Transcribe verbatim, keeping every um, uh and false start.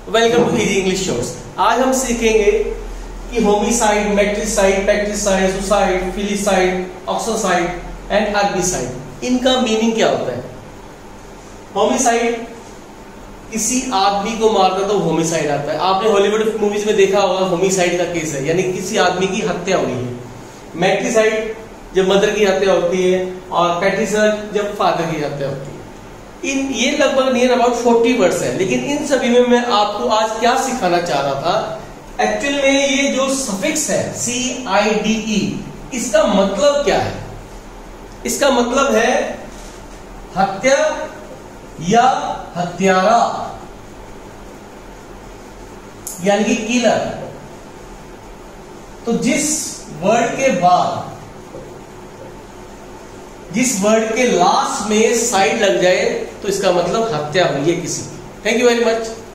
Welcome to easy English shorts. आज हम सीखेंगे कि homicide, matricide, patricide, suicide, filicide, uxoricide and urbicide, इनका मीनिंग क्या होता है। होमिसाइड किसी आदमी को मारना तो होमिसाइड आता है। आपने हॉलीवुड मूवीज में देखा होगा, होमिसाइड का केस है, यानी किसी आदमी की हत्या हुई है। मैट्रिसाइड जब मदर की हत्या होती है, और पैट्रिसाइड जब फादर की हत्या होती है। इन ये लगभग नियर अबाउट फोर्टी वर्ड्स है, लेकिन इन सभी में मैं आपको आज क्या सिखाना चाह रहा था, एक्चुअल में ये जो सफिक्स है सी आई डी ई, इसका मतलब क्या है। इसका मतलब है हत्या या हत्यारा, यानी कि किलर। तो जिस वर्ड के बाद, जिस वर्ड के लास्ट में साइड लग जाए तो इसका मतलब हत्या हुई है किसी की। Thank you very much.